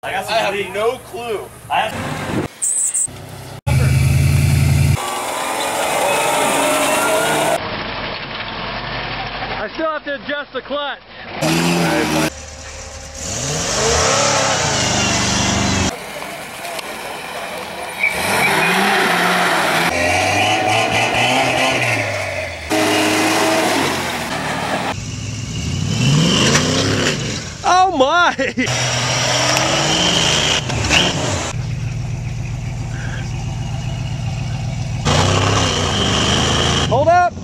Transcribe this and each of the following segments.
I have no clue. I still have to adjust the clutch. Oh my! Hold up!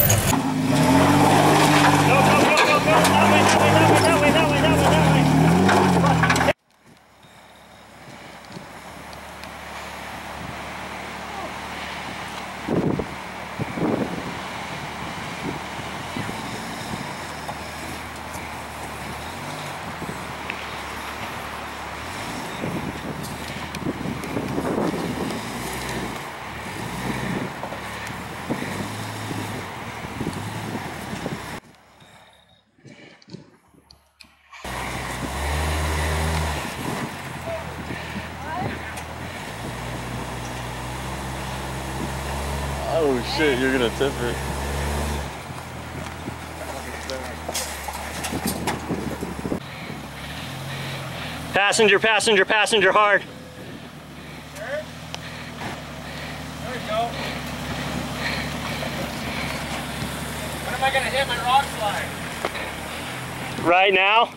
Oh shit, you're gonna tip it. Passenger, passenger, passenger hard. Sure. There we go. When am I gonna hit my rock slide? Right now.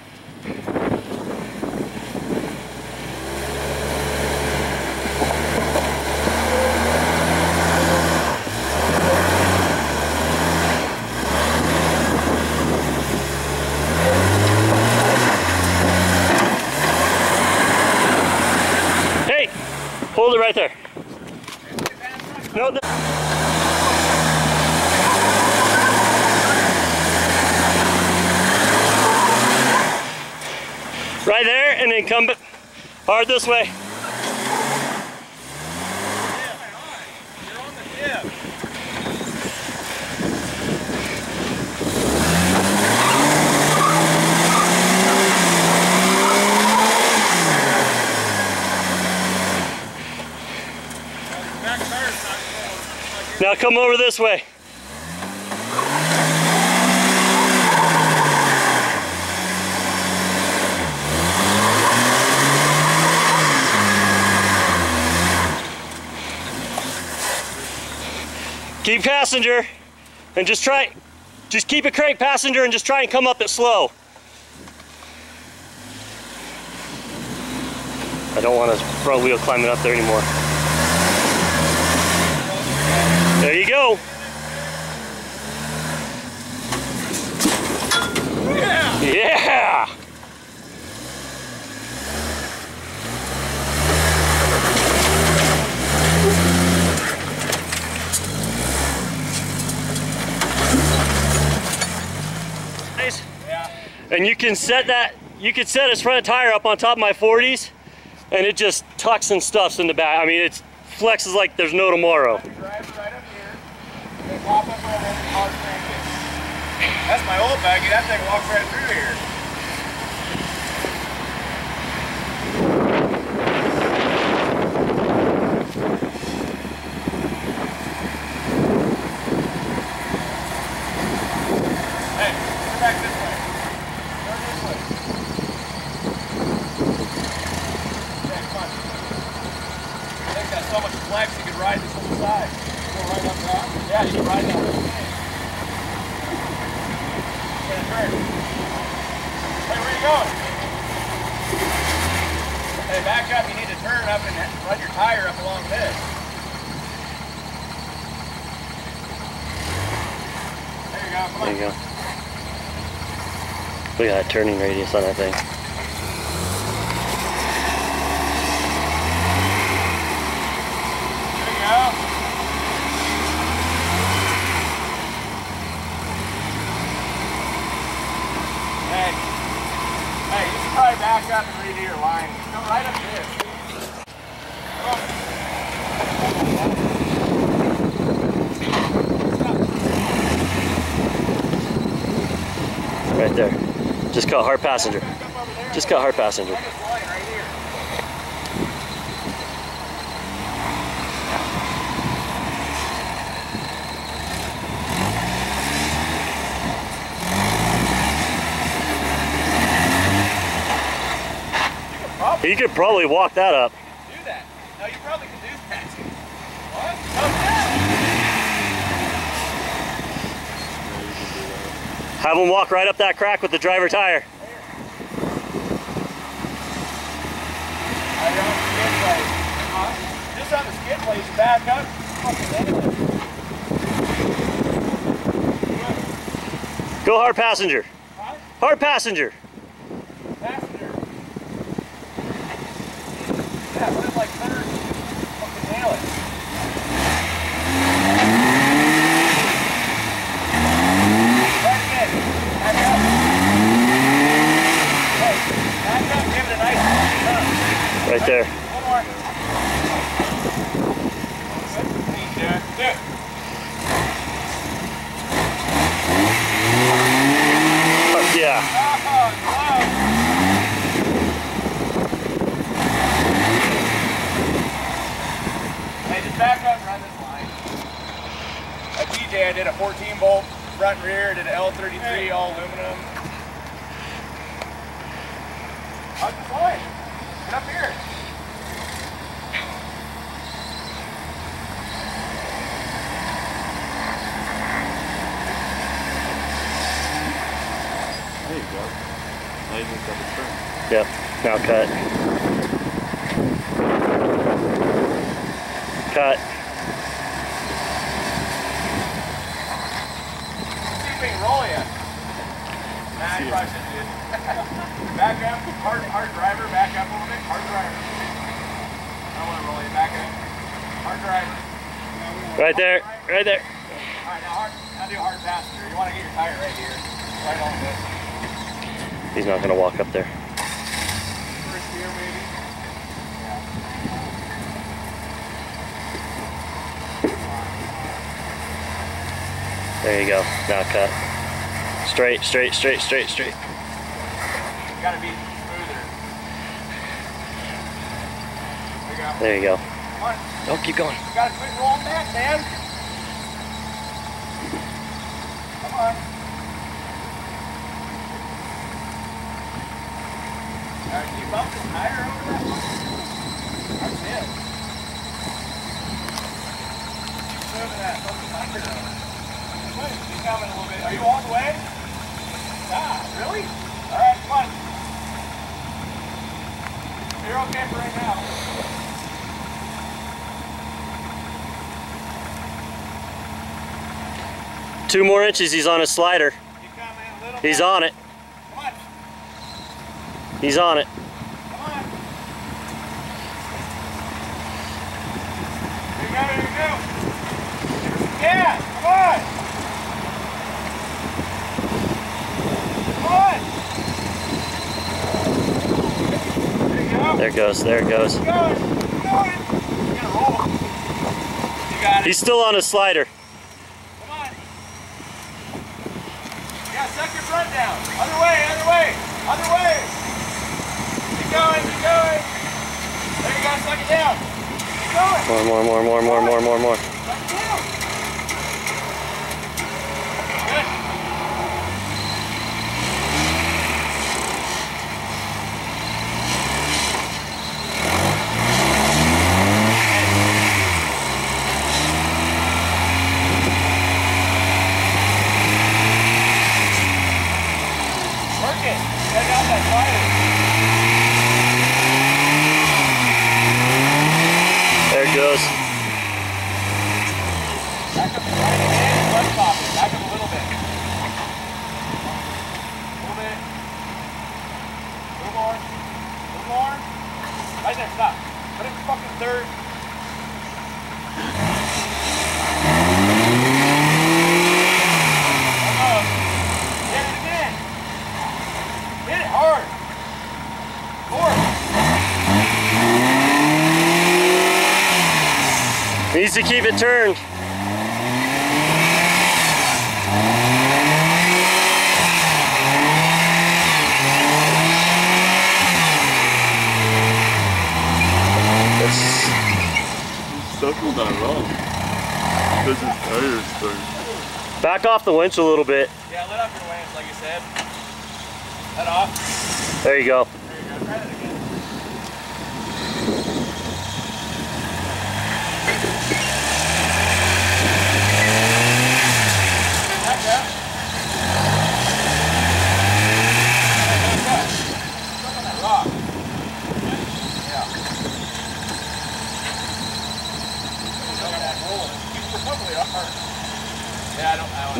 Hold it right there. No. Right there, and then come hard this way. You're on the tip. Now come over this way. Keep passenger and just keep it crank passenger and just try and come up it slow. I don't want to front wheel climbing up there anymore. There you go. Yeah. Yeah. Nice. Yeah. And you can set his front tire up on top of my 40s and it just tucks and stuffs in the back. I mean, it flexes like there's no tomorrow. Drive right up here, then pop up right there and hard crank it. That's my old baggie. That thing walks right through here. Hey, turn back this way. Turn this way. Okay, come on. I think that's so much flex you could ride this whole side. Go right up top? Yeah, you can ride that whole thing. Turn. Hey, where you going? Hey, back up. You need to turn up and run your tire up along this. There you go. Come on. There you go. Look at that turning radius on that thing. There you go. Hey, you should probably back up and redo your line. Come right up here. Right there. Just cut hard passenger. Just cut hard passenger. Right here. You could probably walk that up. Do that. No, you probably could do that. What? Come down. Have him walk right up that crack with the driver tire. You're on the skid plate. Just on the skid plate, you back up. Go hard passenger. Huh? Hard passenger. Passenger. Yeah, put it like third. Fucking nail it. Right again. Back up. Hey, back up. Give it a nice turn. Right there. One more. Do it. Do it. Yeah. Oh, close. Hey, just back up and run this line. At TJ, I did a 14 bolt front and rear, did an L33 all aluminum. How's the line? Get up here. There you go. Now you just got the turn. Yep. Now cut. Cut. See if we can roll you. Nah, you probably shouldn't do it. Back up. Hard driver. Back up a little bit. Hard driver. I don't want to roll you. Back up. Hard driver. Right there. Right there. Alright, now do a hard passenger. You want to get your tire right here. Right on this. He's not going to walk up there. First gear, maybe. There you go. Now cut. Straight, straight, straight, straight, straight. You gotta be smoother. There you go. There you go. Come on. Oh, keep going. You gotta quit rolling back, man. Come on. Alright, keep up this tire over that one. That's it. Keep moving that fucking tire down. Keep coming a little bit. Are you all the way? Ah, really? Alright, come on. You're okay for right now. Two more inches, he's on a slider. Keep coming a little He's bit. on it. Come on. He's on it. Come on. Here you go, here you go. Yeah, come on. Come on. There you go. There it goes. There it goes. Keep going. Keep going. You gotta roll. You got it. He's still on a slider. Come on. Yeah, suck your front down. Other way, other way, other way. Keep going, keep going. There you go, suck it down. Keep going. More. Suck it down. Good. Work it. Get out that slider. There it goes. Back up right again. Left top it. Back up a little bit. A little bit. A little more. A little more. Right there. Stop. Put it in fucking third. Almost. Hit it again. Hit it hard. Fourth. Needs to keep it turned. Circle's not wrong. Because his tire's turned. Back off the winch a little bit. Yeah, let off your wings, like you said. Let off. There you go. There you go. Try that again.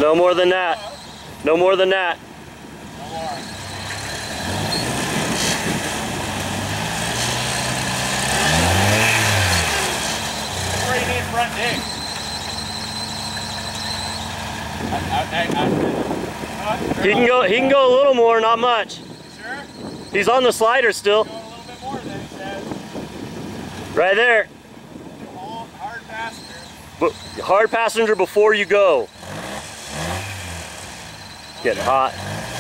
No more than that. No more than that. No more. That's where you need front dig. He can go a little more, not much. Sure? He's on the slider still. Going a little bit more than he says. Right there. Hard passenger. But hard passenger before you go. Getting hot.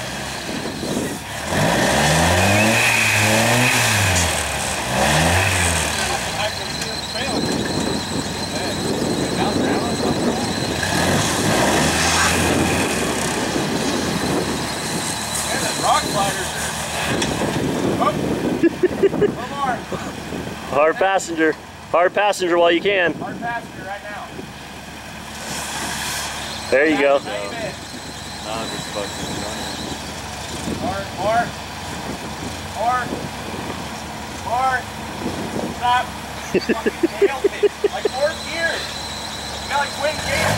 Rock sliders are... Oh! One more. Hard passenger. Hard passenger while you can. Hard passenger right now. There you go. Now I'm just fucking running. More. Stop. Fucking nailed it. Like 4th gear. You got like twin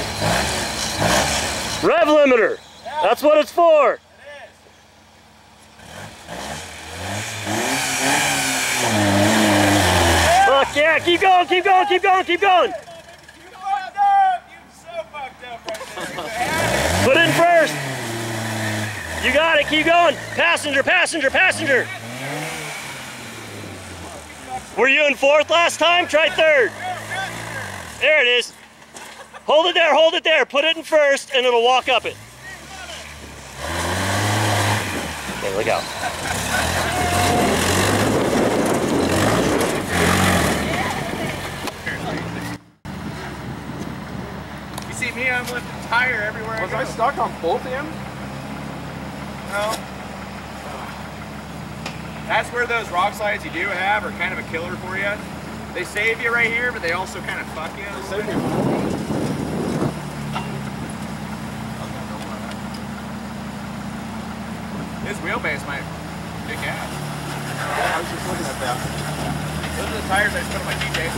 gears. Rev limiter. Yeah. That's what it's for. It is. Fuck yeah, keep going, keep going, keep going, keep going. You fucked up. You so fucked up right there. Put it in first. You got it, keep going. Passenger, passenger, passenger. Were you in 4th last time? Try 3rd. There it is. Hold it there, put it in first and it'll walk up it. Okay, look out. You see me, I'm lifting tire everywhere I go. Was I stuck on both ends? No. That's where those rock slides you do have are kind of a killer for you. They save you right here, but they also kind of fuck you. Save me. This wheelbase might kick ass. I was just looking at that. Those are the tires I just put on my TJs.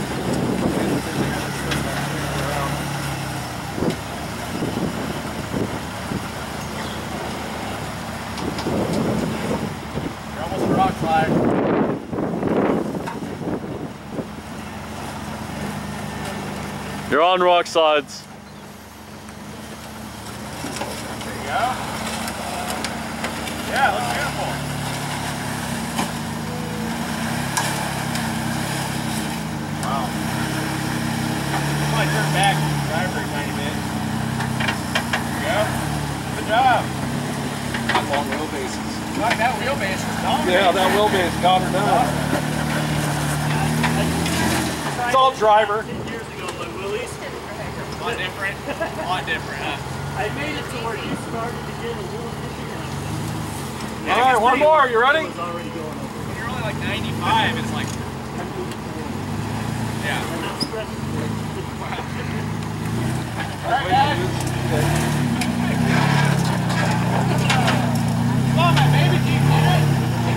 You're almost a rock slide. You're on rock slides. There you go. Yeah, it looks beautiful. Wow. I might turn back and drive for a tiny bit. There you go. Good job. Not long wheelbases. Like that wheelbase is dominant. Yeah, that wheelbase got her down. It's all driver. 10 years ago, but Willie's. A lot different. A lot different, huh? I made it to where you started to get a little Yeah, All right, one more. You ready? was already going over. When you're only like 95, it's like... Yeah. And that's stretching. Alright, guys. Come on, my baby Jeep did it.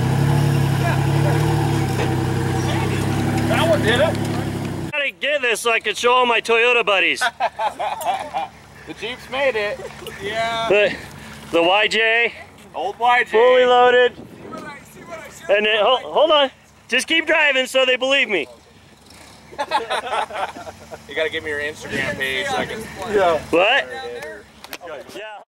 That one did it. I gotta get this so I can show all my Toyota buddies. The Jeep's made it. Yeah. The YJ, Old YJ. fully loaded. See what I showed And then, hold on. Just keep driving so they believe me. You gotta give me your Instagram page so I can... Yeah. What? Yeah.